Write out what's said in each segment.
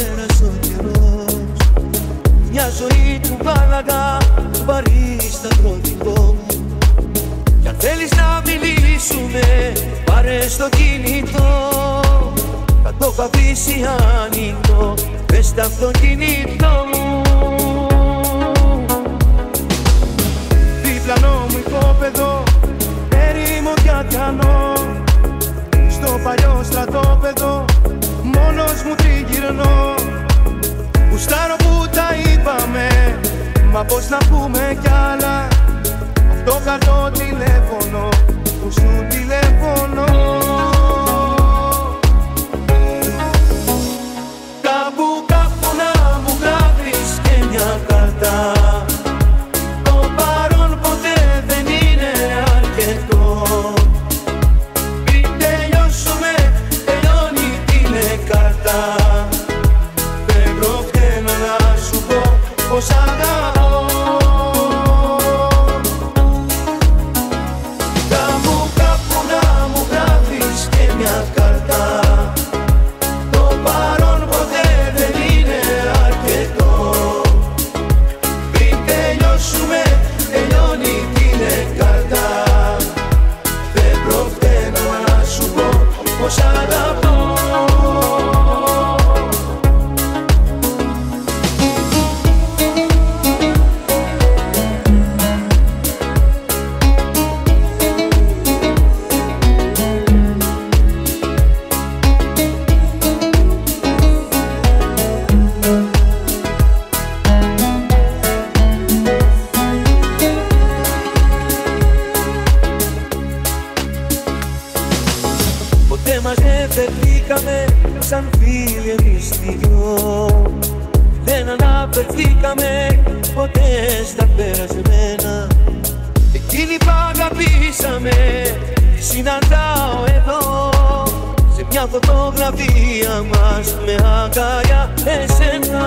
πέρασε ο καιρός. Μια ζωή του πάλαγα βαρύ σταυρωτικό μου. Κι αν θέλεις να μιλήσουμε πάρε στο κινητό. Θα το είχα αφήσει ανοιχτό μες στο αυτοκίνητό μου. Διπλανό μου οικόπεδο, έρημο κι ατιανό. Στο παλιό στρατόπεδο μόνος μου τριγυρνώ. Γουστάρω που τα είπαμε, μα πώς να πούμε κι άλλα. Αυτό καρτό τηλέφωνο που σου τηλεφωνώ. Κάπου να μου γράφεις και μια κάρτα. Το παρόν ποτέ δεν είναι αρκετό. Πριν τελειώσουμε τελειώνει η τηλεκάρτα. Δεν προφταίνω να σου πω πως αγαπώ. Κάπου να μου γράφεις και μια κάρτα. Το παρόν ποτέ δεν είναι αρκετό. Πριν τελειώσουμε τελειώνει η τηλεκάρτα. Δεν προφταίνω να σου πω πως αγαπώ. Ποτέ μας δεν φερθήκαμε σαν φίλοι εμείς οι δυο. Δεν αναφερθήκαμε ποτέ στα περασμένα. Εκείνη που αγαπήσαμε συναντάω εδώ. Σε μια φωτογραφία μας με αγκαλιά εσένα.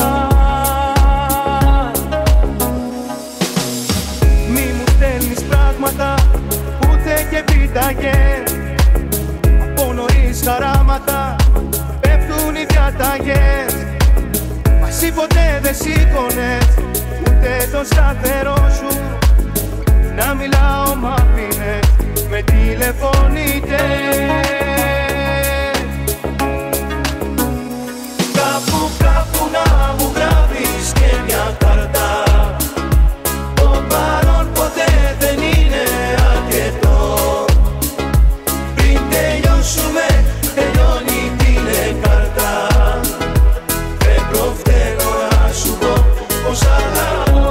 Μη μου στέλνεις πράγματα ούτε και πίταγες. Από νωρίς χαράματα πέφτουν οι διαταγές. Μα εσύ ποτέ δεν σήκωνες ούτε το σταθερό σου. Να μιλάω μ' αφήνες με τηλεφωνητές. Κάπου να μου γράφεις και μια κάρτα. Το παρόν ποτέ δεν είναι αρκετό. Πριν τελειώσουμε τελειώνει η τηλεκάρτα. Δεν προφταίνω να σου πω πως αγαπώ.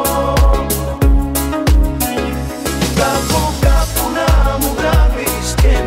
Κάπου να μου γράφεις και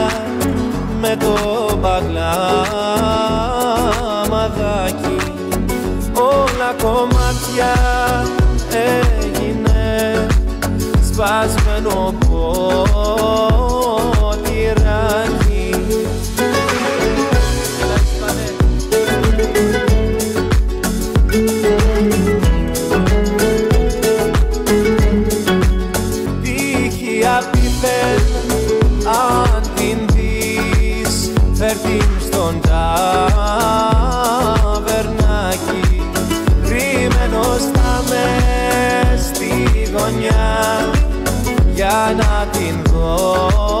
με το μπαγλαμαδάκι. Όλα κομμάτια έγινε σπασμένο ποτηράκι. Τύχη απίθεν αν την δεις, φέρ' την στον ταβερνάκι, κρυμμένος θα μες στη γωνιά για να την δω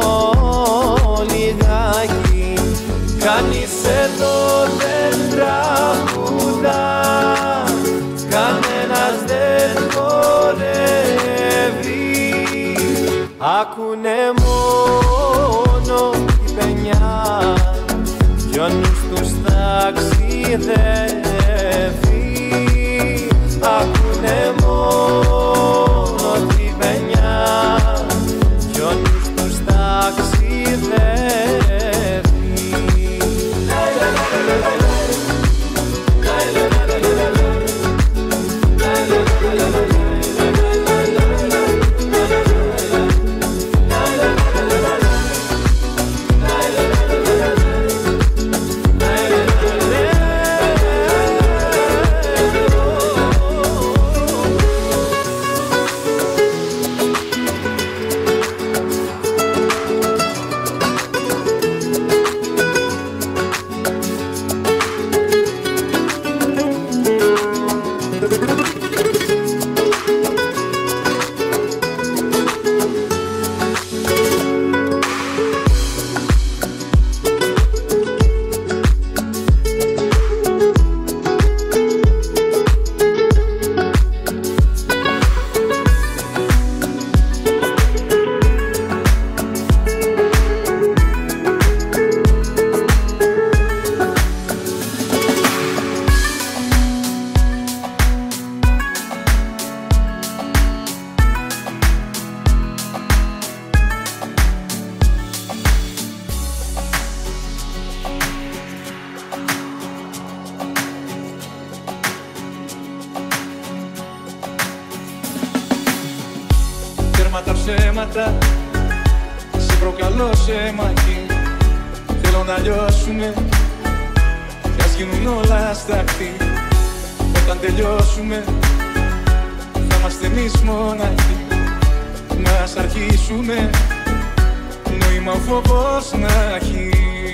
λιγάκι. Κανείς εδώ δεν τραγουδά, κανένας δεν χορεύει, άκουνε μόνο η παινιά κι ο νους τους ταξιδεύει. Ακούνε μόνο την παινιά κι ο νους τους ταξιδεύει. Τα ψέματα, σε προκαλώ σε μαχή. Θέλω να λιώσουμε κι ας γίνουν όλα σταχτή. Όταν τελειώσουμε θα είμαστε εμείς μοναχοί. Μας αρχίσουμε νόημα ο φόβος να έχει.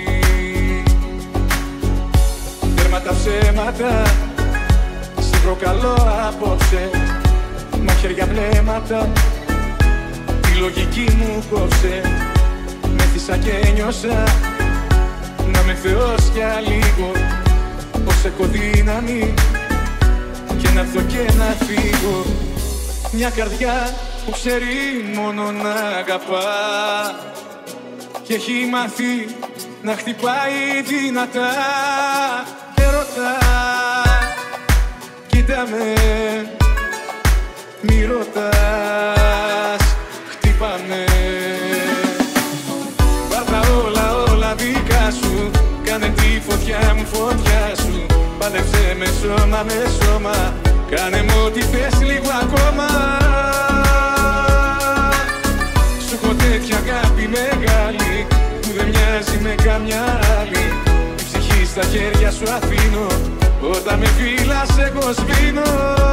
Τέρμα τα ψέματα, σε προκαλώ απόψε. Μαχαίρια βλέμματα, η λογική μου κόψε. Μέθησα και ένιωσα να με θεός για λίγο. Πως έχω δύναμη και να έρθω και να φύγω. Μια καρδιά που ξέρει μόνο να αγαπά και έχει μάθει να χτυπάει δυνατά. Έρωτα, κοίτα με, μη ρωτάς, χτύπαμε. Πάρ' τα όλα δικά σου, κάνε τη φωτιά μου φωτιά σου. Πάλεψε με σώμα, κάνε μου ό,τι θες λίγο ακόμα. Σου έχω τέτοια αγάπη μεγάλη που δεν μοιάζει με καμιά άλλη. Η ψυχή στα χέρια σου αφήνω, όταν με φύλας εγώ σβήνω.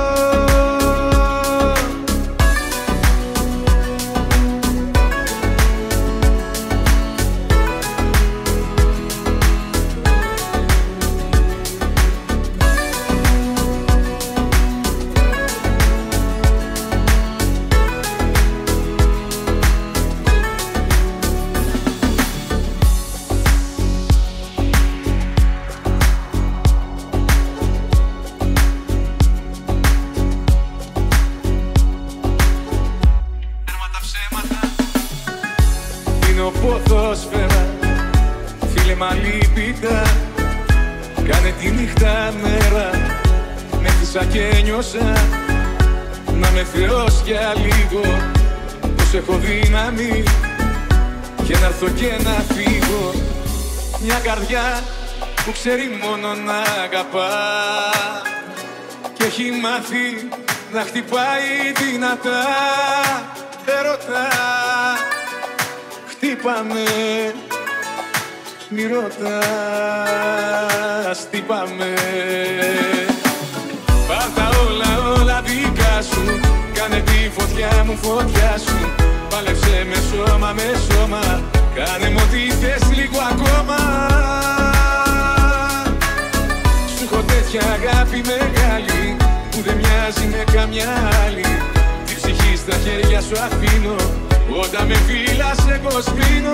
Ποδόσφαιρα, φίλε μαλίπητα, κάνε τη νύχτα μέρα. Μέθησα και ένιωσα να με θεός για λίγο. Πως έχω δύναμη και να έρθω και να φύγω. Μια καρδιά που ξέρει μόνο να αγαπά και έχει μάθει να χτυπάει δυνατά. Έρωτα, χτύπαμε, μη ρωτάς τι πάμε. Πάρ' τα όλα δικά σου, κάνε τη φωτιά μου φωτιά σου. Πάλεψε με σώμα, κάνε μου ό,τι θες λίγο ακόμα. Σου έχω τέτοια αγάπη μεγάλη που δεν μοιάζει με καμιά άλλη. Τη ψυχή στα χέρια σου αφήνω, όταν με φύλας εγώ σβήνω.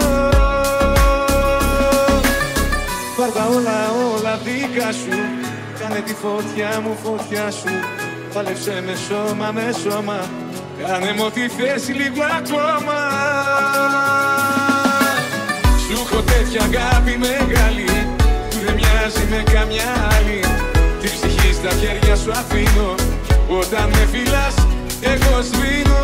Πάρ' τα όλα δικά σου, κάνε τη φωτιά μου φωτιά σου. Πάλεψε με σώμα, κάνε μου ό,τι θες λίγο ακόμα. Σου έχω τέτοια αγάπη μεγάλη που δεν μοιάζει με καμιά άλλη. Τη ψυχή στα χέρια σου αφήνω, όταν με φυλάς εγώ σβήνω.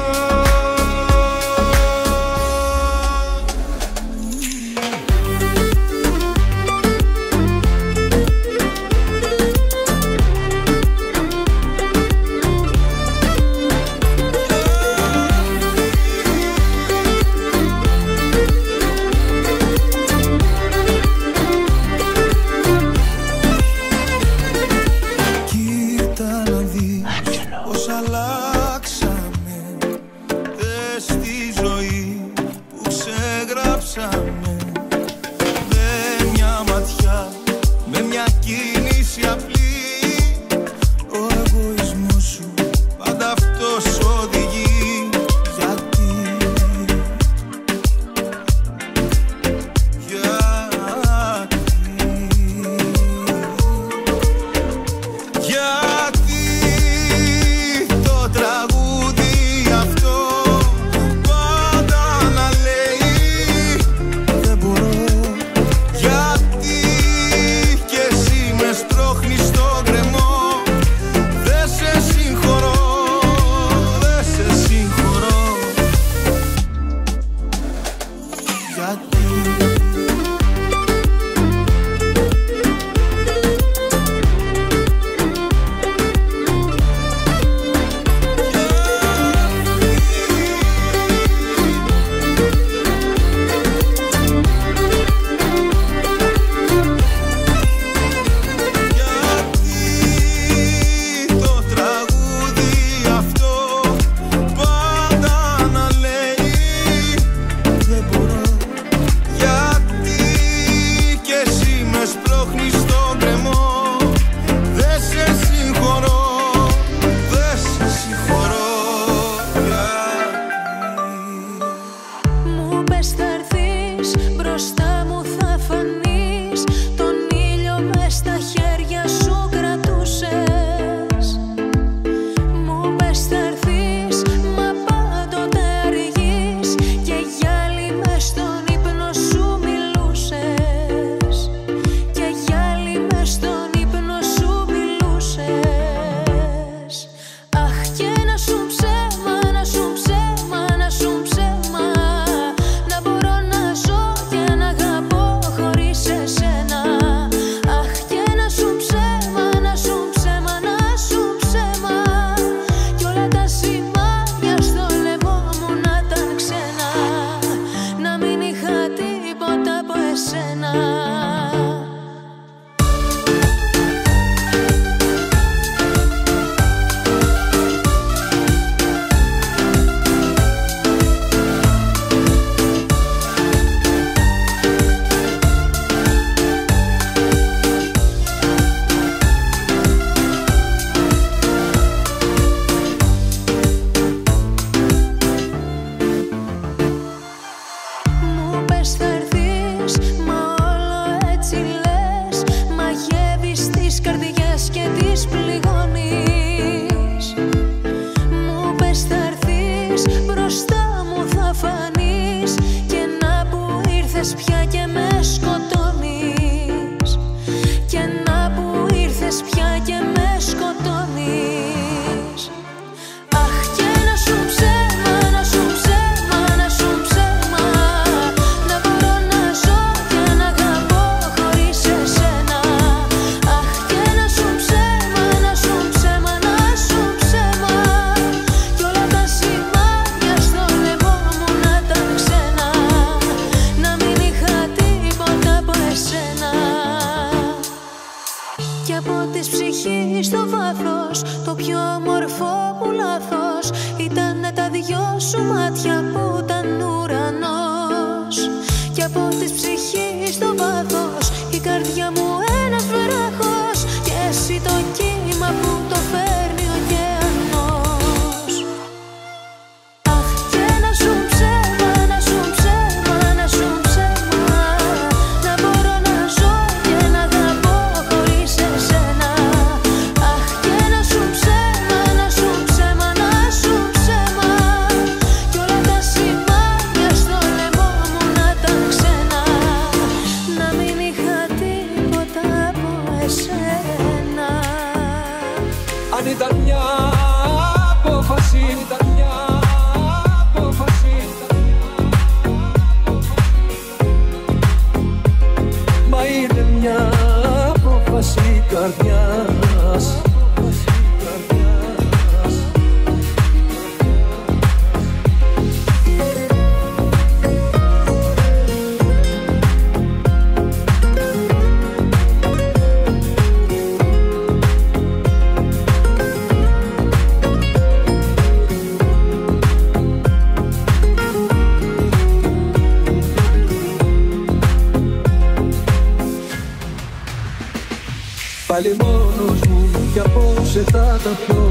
Να μάτια που ήταν ουρανός, κι από της ψυχής το βάθος η καρδιά μου ένας βράχος, και εσύ το κύμα που το φέρνει ο ωκεανός. Αχ, και να σου ψέμα, να σου ψέμα, να σου ψέμα, να μπορώ να ζω και να αγαπώ χωρίς εσένα. Αχ, και να σου ψέμα, να σου ψέμα, να σου ψέμα, κι όλα τα σημάδια στο λαιμό μου να ήταν ξένα, να μην είχα τίποτα από εσένα. Αν ήταν μια απόφαση, ήταν μια απόφαση, μα είναι μια απόφαση καρδιάς. Πάλι μόνος μου κι απόψε θα τα πιω,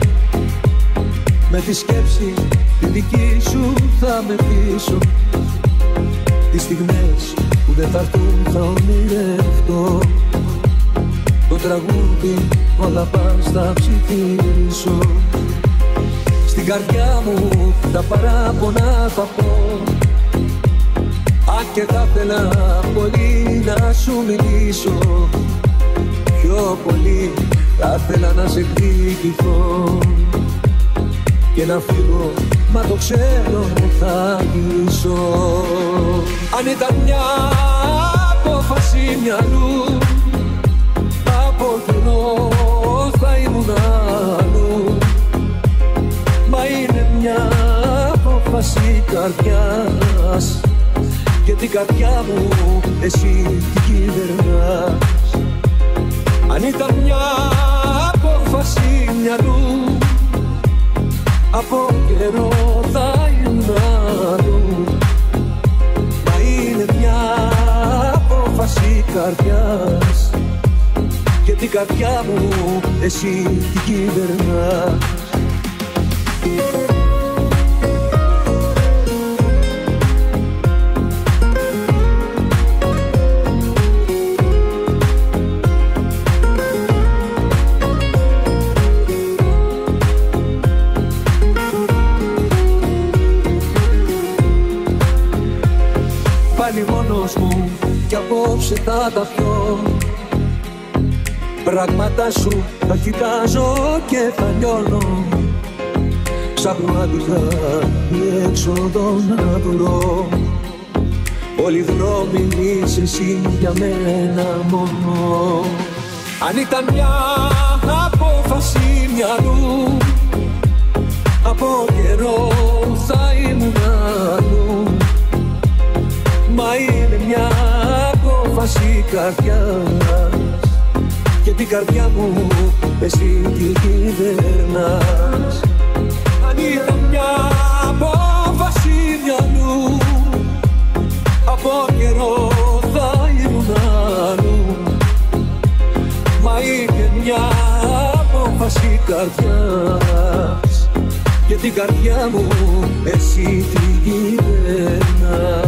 με τη σκέψη τη δική σου θα με πείσω. Τις στιγμές που δεν θα έρθουν θα ονειρευτώ, το τραγούδι όλα πας θα ψηφίσω. Στην καρδιά μου τα παράπονα θα πω, αν και θα ήθελα πολύ να σου μιλήσω. Πιο πολύ θα ήθελα να σε εκδικηθώ και να φύγω, μα το ξέρω θα γυρίσω. Αν ήταν μια απόφαση μυαλού, από καιρό θα ήμουν αλλού, μα είναι μια απόφαση καρδιάς, και την καρδιά μου εσύ την κυβερνάς. Αν ήταν μια απόφαση μυαλού, από καιρό θα ήμουν αλλού, μα είναι μια απόφαση καρδιάς, και την καρδιά μου εσύ την κυβερνάς. Πάλι μόνος μου κι απόψε θα τα πιω, πράγματα σου θα κοιτάζω και θα λιώνω, ψάχνω άδειχα διέξοδο να βρω, όλοι οι δρόμοι είσαι εσύ για μένα μόνο. Αν ήταν μια απόφαση μυαλού, από καιρό θα ήμουν αλλού, μα είναι μια απόφαση καρδιάς, και την καρδιά μου εσύ την κυβερνάς. Αν ήταν μια απόφαση μυαλού, από καιρό θα ήμουν αλλού, μα είναι μια απόφαση καρδιάς, και την καρδιά μου εσύ την κυβερνάς.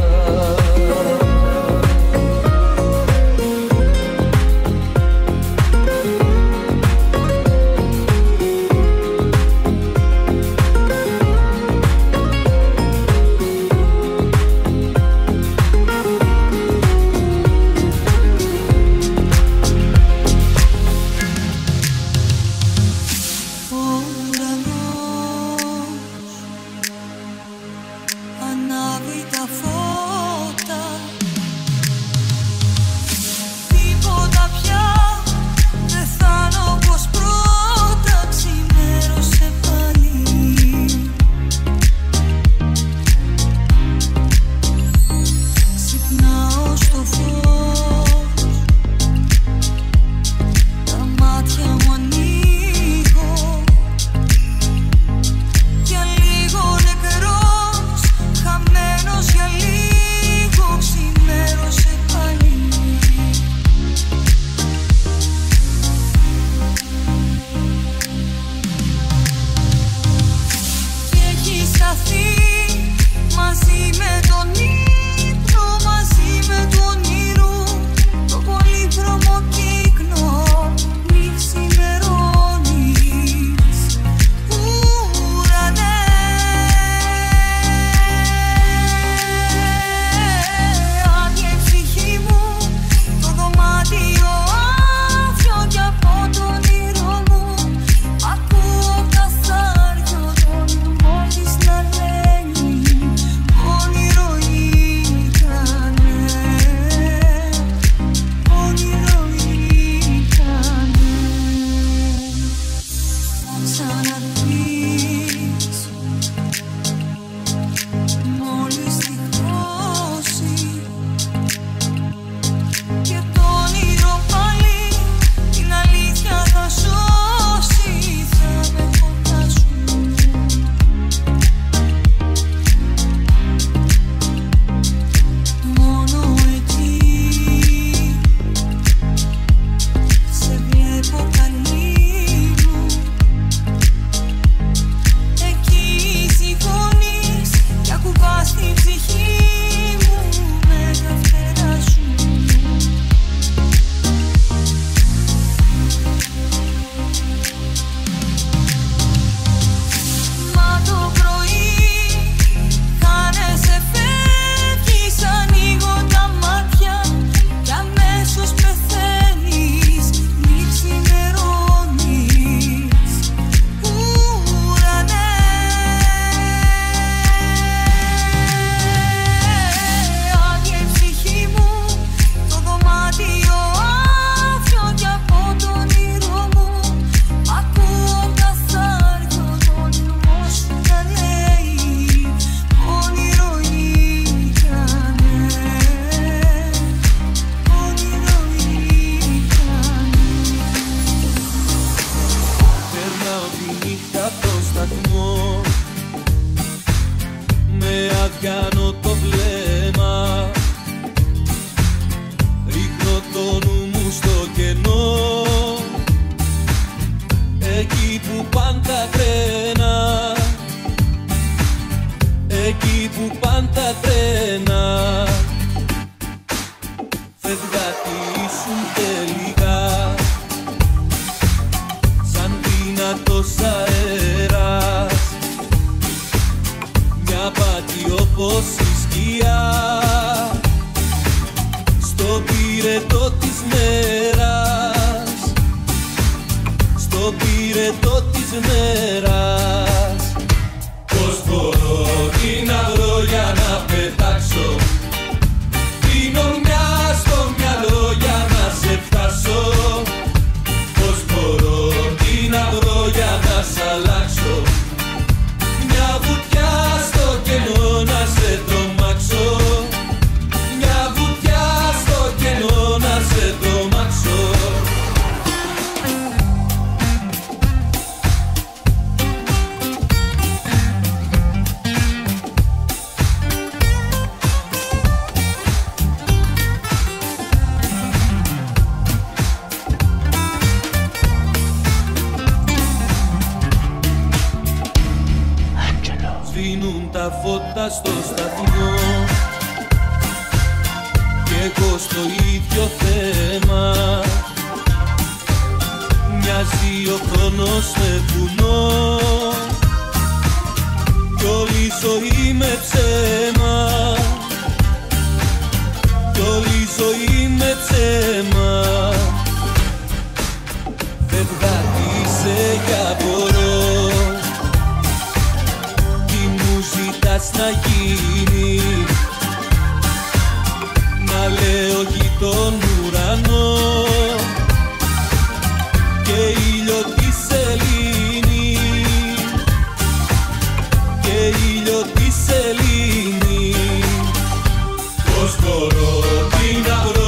Ανάβει τα φως. φευγάτη ήσουν τελικά, σαν δυνατός αέρας, μια πάτη όπως η σκιά, στο πυρετό της μέρας, στο πυρετό της μέρας. Πώς μπορώ τι να βρω για να πετάξω, πίνω μια στο μυαλό για να σε φτάσω. Πώς μπορώ τι να βρω για να σ' αλλάξω, μια βουτιά στο κενό να σε τρομάξω, μια βουτιά στο κενό να σε τρομάξω. Σβήνουν τα φώτα στο σταθμό κι εγώ στο ίδιο θέμα. Μοιάζει ο χρόνος με βουνό κι όλη η ζωή με ψέμα, κι όλη η ζωή με ψέμα. Φευγάτη είσαι κι απορώ, ζητάς να γίνει, να λέω γη τον ουρανό και ήλιο τη σελήνη, και ήλιο τη σελήνη. Πώς μπορώ τι να βρω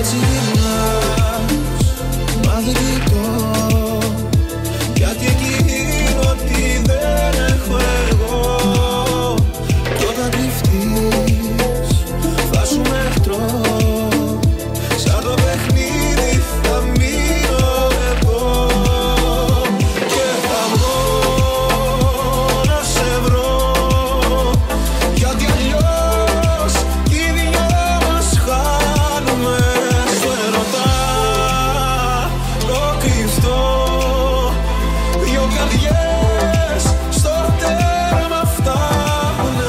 έτσι γυρνάς, μα δεν κοιτώ, γιατί εκεί είναι ότι δεν έχω εγώ. Κι όταν κρυφτείς θα σου μεχτρώ, σαν το παιχνίδι θα μείνω εδώ. Και θα βγω να σε βρω, γιατί αλλιώς κι οι δυο μας χάνουμε στο ερωτά το κρυφτό. Δυο καρδιές στο τέρμα φτάνουνε.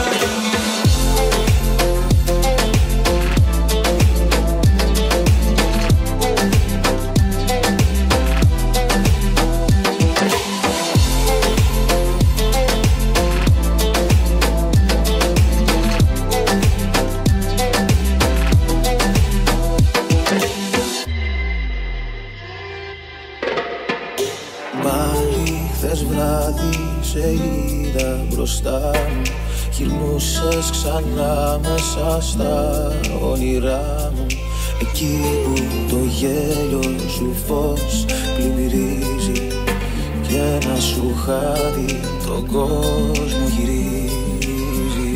Πάλι χθες βράδυ σε είδα μπροστά μου, γυρνούσες ξανά μέσα στα όνειρά μου, εκεί που το γέλιο σου φως πλημμυρίζει και ένα σου χάδι τον κόσμο γυρίζει.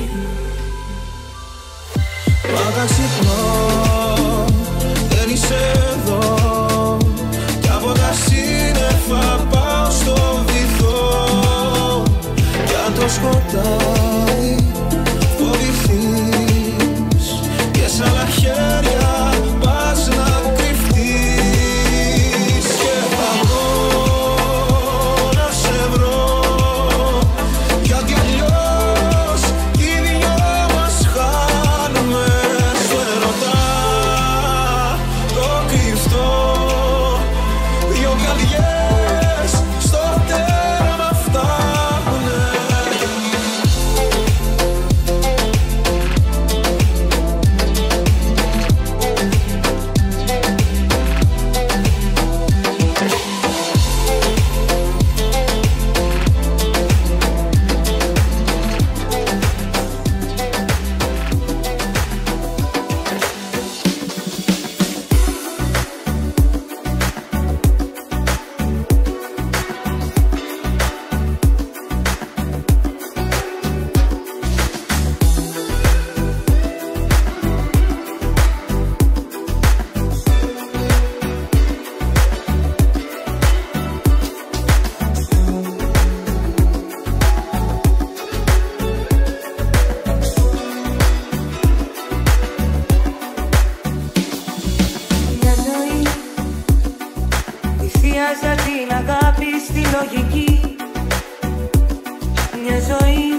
Μα όταν ξυπνώ δεν είσαι εδώ, κι από τα σύννεφα πάω στο βυθό. Κι αν το σκοτάδι φοβηθείς και σ' άλλα χέρια πας να κρυφτείς. Και θα βγω να σε βρω, γιατί αλλιώς κι οι δυο μας χάνουμε στο ερωτά το κρυφτό. Δυο καρδιές στο τέρμα φτάνουνε. Μια ζωή θυσίαζα την αγάπη στη λογική. Μια ζωή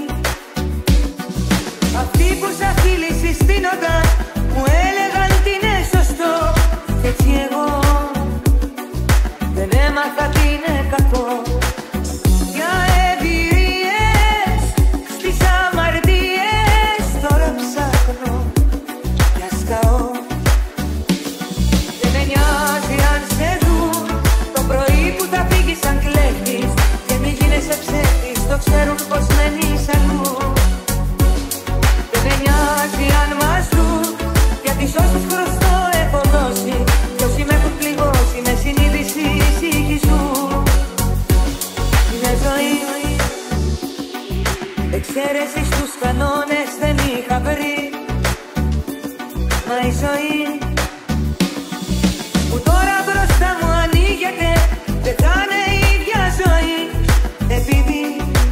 αυτοί που σαν φίλοι συστήνονταν μου έλεγαν τι είναι σωστό. Κι έτσι εγώ δεν έμαθα τι είναι κακό. Για εμπειρίες στις αμαρτίες τώρα ψάχνω κι ασκαώ. Δεν με νοιάζει αν σε δουν το πρωί που θα φύγεις σαν κλέφτης και μη γίνεσαι ψεύτης, το ξέρουν πως μένεις αλλού. Δεν με νοιάζει αν μας δουν, γιατί σ' όσους χρωστώ έχω δώσει κι όσοι με έχουν πληγώσει με συνείδηση ησύχησου. Μια ζωή εξαίρεση στους κανόνες δεν είχα βρει, μα η ζωή που τώρα μπροστά μου ανοίγεται δεν θα είναι η ίδια ζωή, επειδή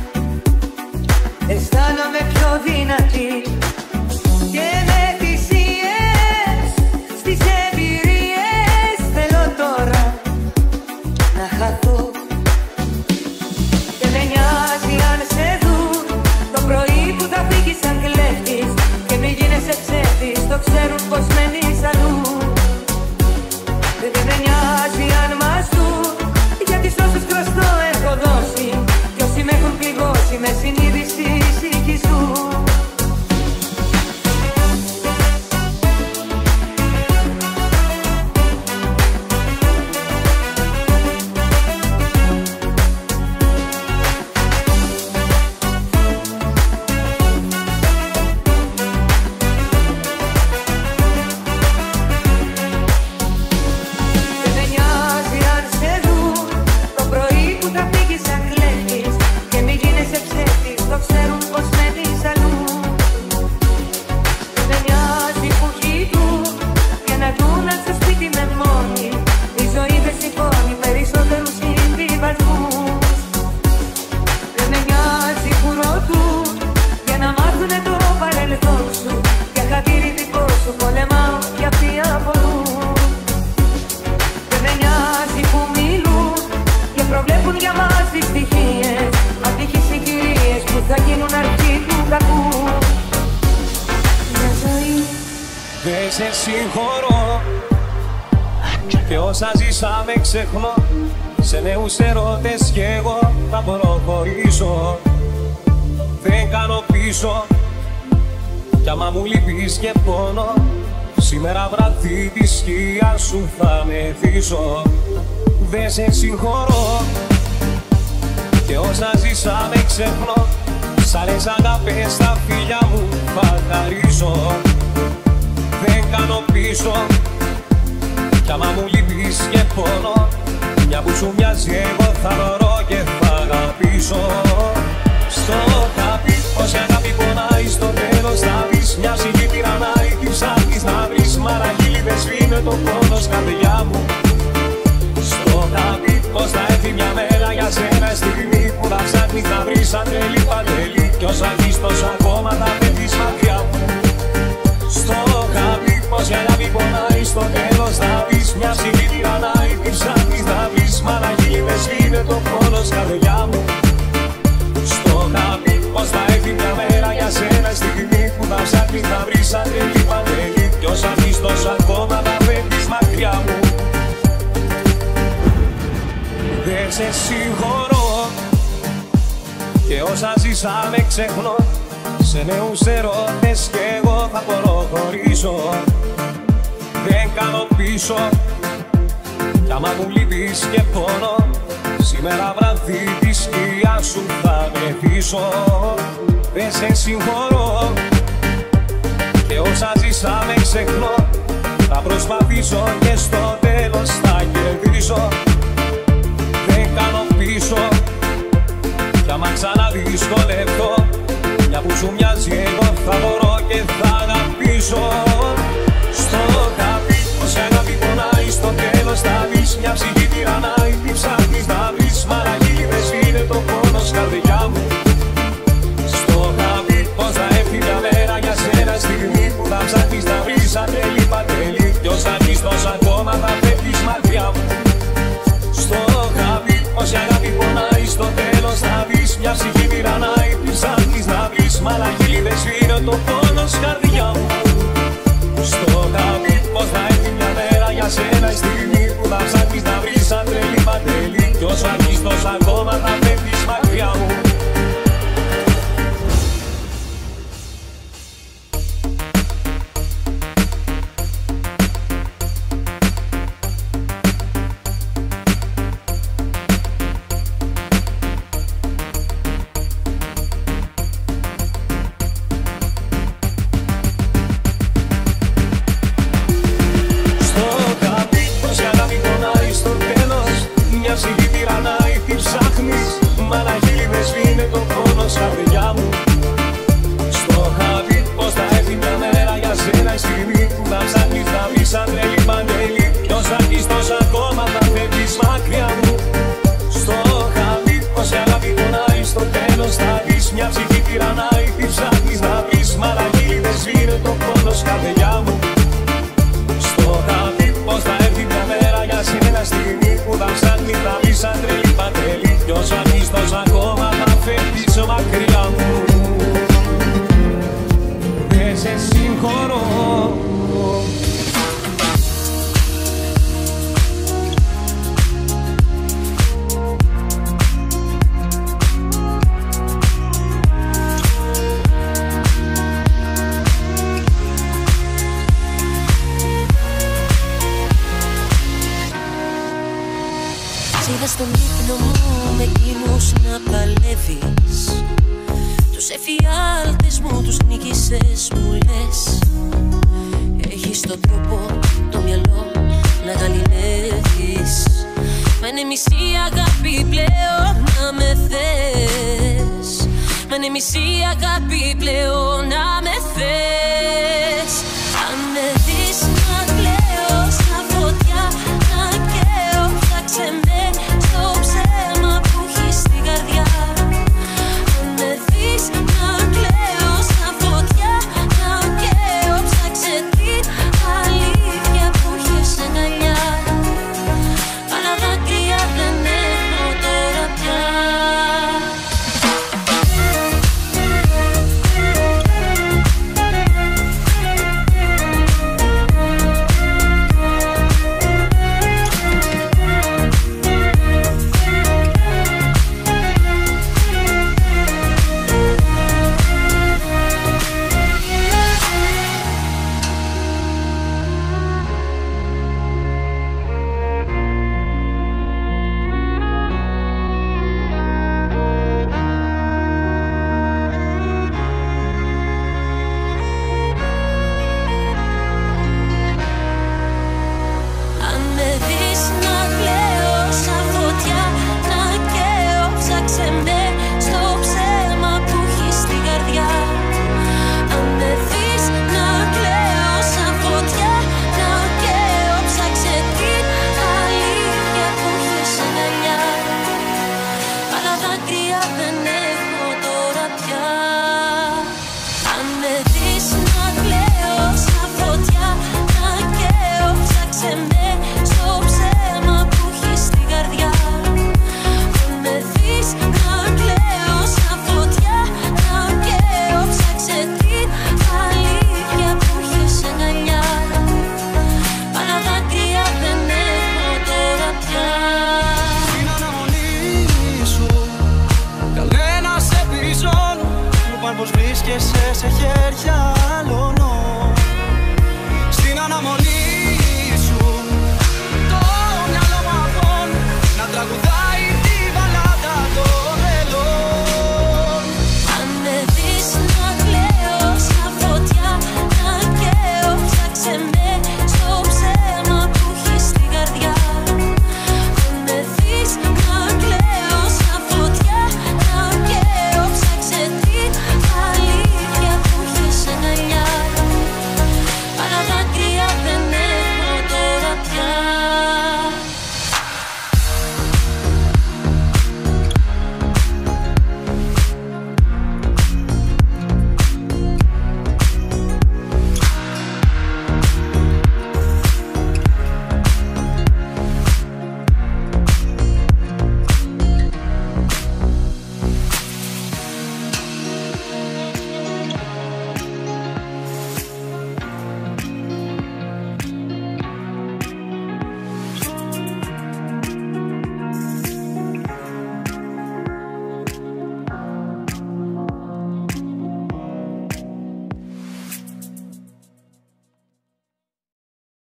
αισθάνομαι πιο δυνατή. Και με θυσίες στις εμπειρίες θέλω τώρα να χαθώ. Δεν με νοιάζει αν σε δουν το πρωί που θα φύγεις σαν κλέφτης και μη γίνεσαι ψεύτης, το ξέρουν πως μένεις αλλού. Δεν με νοιάζει αν μας δουν, γιατί σ' όσους χρωστώ έχω δώσει κι όσοι με έχουν πληγώσει με συνείδηση ησύχησου. Δεν σε συγχωρώ και όσα ζήσαμε ξεχνώ. Σε νέους ερώτες κι εγώ θα προχωρήσω. Δεν κάνω πίσω κι άμα μου λείπεις και πόνο, σήμερα βράδυ τη σκιά σου θα μεθύσω. Δεν σε συγχωρώ και όσα ζήσαμε ξεχνώ. Σ' άλλες αγάπες στα φίλια μου θα χαρίσω. Δεν κάνω πίσω κι άμα μου λείπεις και πόνο, μια που σου μοιάζει εγώ θα βρω και θα αγαπήσω. Στο χαπί πως η αγάπη πονάει, στο τέλος θα δεις μια ψυχή τυραννάει. Τι ψάχνεις να βρεις, μαραγίλη δεν σβήνε το πόνο καρδιά μου. Στο χαπί πως θα έρθει μια μέρα για σένα, στιγμή που θα ψάχνεις να βρεις σαν τρελή παντελή. Κι όσα δεις τόσα ακόμα θα πέφτεις μακριά μου. Στο χαπί πως η αγάπη πονάει, στο τέλος θα δεις μια ψυχή τυραννάει. Τι ψάχνεις να βρεις, μαραγίλη δεν σβήνε το πόνο καρδιά μου. Στο χαπί πως θα έρθει μια μέρα για σένα, στιγμή που θα ψάχνεις να βρεις σαν τρελή παντελή. Κι όσα δεις τόσα ακόμα θα πέφτεις μακριά μου. Δεν σε συγχωρώ και όσα ζήσαμε ξεχνώ. Σε νέους ερώτες κι εγώ θα προχωρήσω. Δεν κάνω πίσω κι άμα μου λείπεις και πόνο, σήμερα βράδυ τη σκιά σου θα μεθύσω. Δεν σε συγχωρώ και όσα ζήσαμε ξεχνώ. Θα προσπαθήσω και στο τέλος θα κερδίσω. Δεν κάνω πίσω κι άμα ξαναδυσκολευτώ, μια που σου μοιάζει εγώ θα μπορώ και θα αγαπήσω. Στο χαπί πως η αγάπη πονάει, στο τέλος θα δεις μια ψυχή τυραννάει. Τι ψάχνεις να βρεις, μαραγίλη δεν σβήνε το πόνο καρδιά μου. Στο χαπί πως θα έρθει μια μέρα για σένα, στιγμή που θα ψάχνεις να βρεις σαν τρελή παντελή. Κι όσα δεις τόσα ακόμα θα φεύγεις μακριά μου. Στο χαπί πως η αγάπη πονάει, στο τέλος θα δεις μια ψυχή τυραννάει. Τι ψάχνεις να βρεις, μαλαγίλη δεν σβήνε το πόνο καρδιά μου. Στο χαπί πως θα έρθει μια μέρα για σένα, η στιγμή που θα ψάχνεις να βρεις σαν τρελή παντελή. Κι όσα δεις τόσα ακόμα θα φεύγεις μακριά μου. Μια ψυχή τυραννάει, τι ψάχνεις να βρεις, μαλαγίλη δεν σβήνε το πόνος καρδιά μου. Στο χαπί πως θα έρθει μια μέρα για σένα, στιγμή που θα ψάχνεις να βρεις σαν τρελή παντελή. Κι όσα δεις τόσα ακόμα θα φεύγεις μακριά μου. Δεν σε συγχωρώ. Είδα στον ύπνο μου με εκείνους να παλεύεις. Τους εφιάλτες μου τους νίκησες μου λες. Έχεις τον τρόπο το μυαλό να γαληνεύεις. Μα είναι μισή αγάπη πλέον να με θες. Μα είναι μισή αγάπη πλέον να με θες.